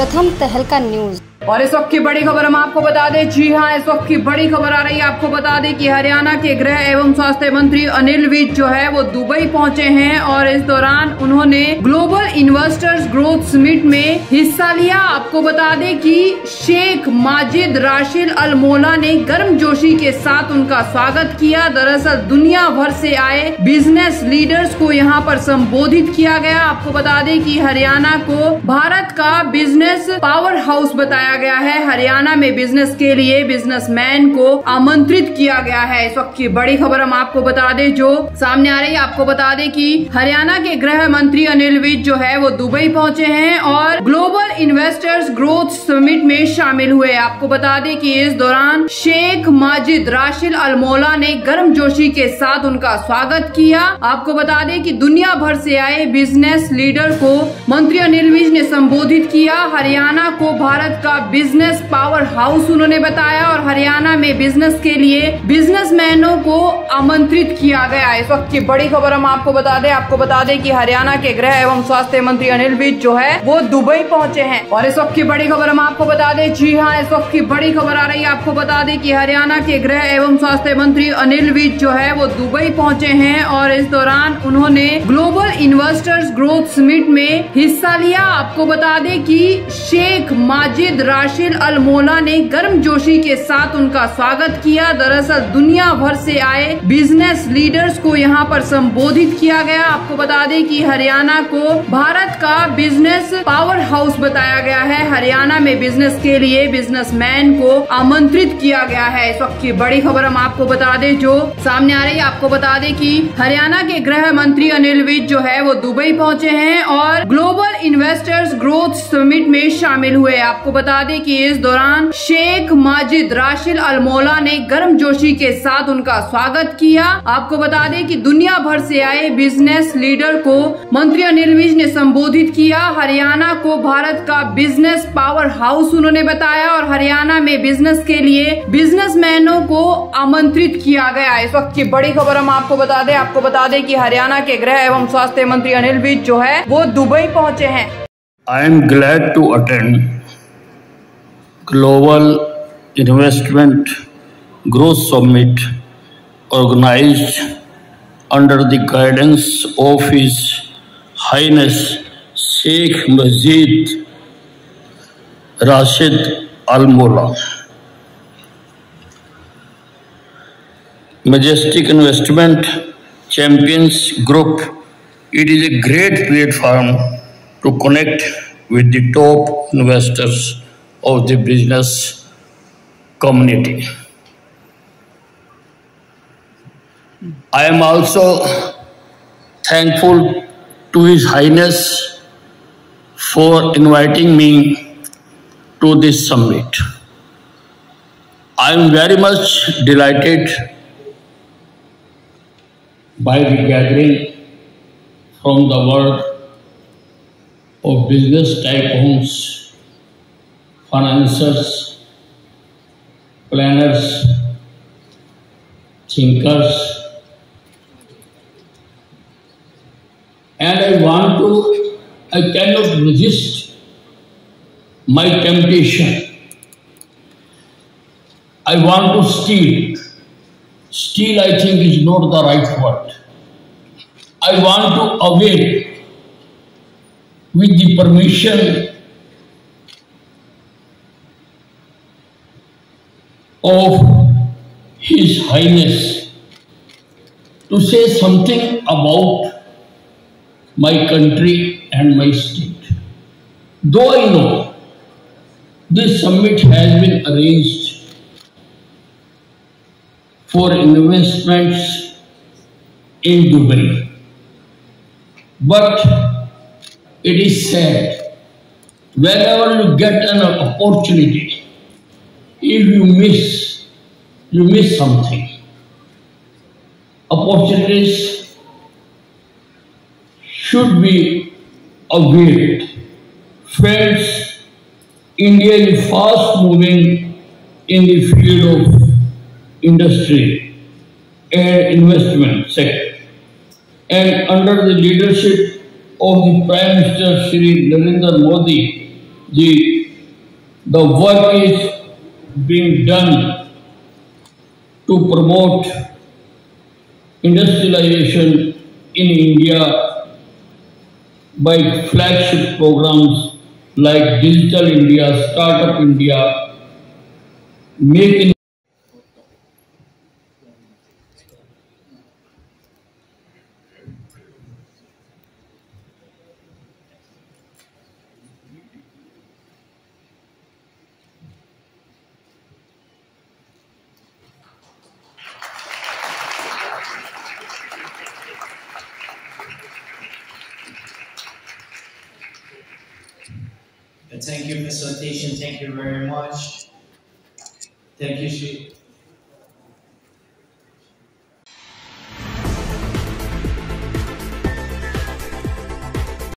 प्रथम तहलका न्यूज। और इस वक्त की बड़ी खबर हम आपको बता दें, जी हां, इस वक्त की बड़ी खबर आ रही है। आपको बता दें कि हरियाणा के गृह एवं स्वास्थ्य मंत्री अनिल विज जो है वो दुबई पहुंचे हैं और इस दौरान उन्होंने ग्लोबल इन्वेस्टर्स ग्रोथ समिट में हिस्सा लिया। आपको बता दें कि शेख माजिद राशिद अल मौला ने गर्मजोशी के साथ उनका स्वागत किया। दरअसल दुनिया भर से आए बिजनेस लीडर्स को यहाँ पर संबोधित किया गया। आपको बता दें कि हरियाणा को भारत का बिजनेस पावर हाउस बताया गया है। हरियाणा में बिजनेस के लिए बिजनेसमैन को आमंत्रित किया गया है। इस वक्त की बड़ी खबर हम आपको बता दें जो सामने आ रही है। आपको बता दें कि हरियाणा के गृह मंत्री अनिल विज जो है वो दुबई पहुंचे हैं और ग्लोबल इन्वेस्टर्स ग्रोथ समिट में शामिल हुए। आपको बता दें कि इस दौरान शेख माजिद राशिद अल मौला ने गर्मजोशी के साथ उनका स्वागत किया। आपको बता दें कि दुनिया भर से आए बिजनेस लीडर को मंत्री अनिल विज ने संबोधित किया। हरियाणा को भारत का बिजनेस पावर हाउस उन्होंने बताया और हरियाणा में बिजनेस के लिए बिजनेसमैनों को आमंत्रित किया गया। इस वक्त की बड़ी खबर हम आपको बता दें कि हरियाणा के गृह एवं स्वास्थ्य मंत्री अनिल विज जो है वो दुबई पहुंचे हैं। और इस वक्त की बड़ी खबर हम आपको बता दें, जी हां, इस वक्त की बड़ी खबर आ रही है। आपको बता दें कि हरियाणा के गृह एवं स्वास्थ्य मंत्री अनिल विज जो है वो दुबई पहुंचे हैं और इस दौरान उन्होंने ग्लोबल इन्वेस्टर्स ग्रोथ समिट में हिस्सा लिया। आपको बता दें कि शेख माजिद राशिद अल मौला ने गर्मजोशी के साथ उनका स्वागत किया। दरअसल दुनिया भर से आए बिजनेस लीडर्स को यहाँ पर संबोधित किया गया। आपको बता दें कि हरियाणा को भारत का बिजनेस पावर हाउस बताया गया है। हरियाणा में बिजनेस के लिए बिजनेसमैन को आमंत्रित किया गया है। इस वक्त की बड़ी खबर हम आपको बता दें जो सामने आ रही है। आपको बता दें कि हरियाणा के गृह मंत्री अनिल विज जो है वो दुबई पहुंचे हैं और ग्लोबल इन्वेस्टर्स ग्रोथ समिट में शामिल हुए। आपको बता दें कि इस दौरान शेख माजिद राशिद अल मौला ने गर्मजोशी के साथ उनका स्वागत किया। आपको बता दें कि दुनिया भर से आए बिजनेस लीडर को मंत्री अनिल विज ने संबोधित किया। हरियाणा को भारत का बिजनेस पावर हाउस उन्होंने बताया और हरियाणा में बिजनेस के लिए बिजनेसमैनों को आमंत्रित किया गया। इस वक्त की बड़ी खबर हम आपको बता दें कि हरियाणा के गृह एवं स्वास्थ्य मंत्री अनिल विज जो है वो दुबई पहुंचे हैं। I am glad to attend Global Investment Growth Summit organized under the guidance of His Highness Sheikh Majid Rashid Al Maula. Majestic Investment Champions Group, it is a great platform to connect with the top investors of the business community. I am also thankful to His Highness for inviting me to this summit. I am very much delighted by the gathering from the world of business tycoons, financiers, planners, thinkers, and I cannot resist my temptation. I want to steal. Steal, I think, is not the right word. I want to avail with the permission of His Highness to say something about my country and my state. Though I know this summit has been arranged for investments in Dubai, but it is sad, whenever you get an opportunity, if you miss something. Opportunities should be availed. Friends, India is fast moving in the field of industry and investment sector. And under the leadership of the Prime Minister Shri Narendra Modi, the work is being done to promote industrialization in India by flagship programs like Digital India, Startup India, Make in Thank you, facilitation. Thank you very much. Thank you,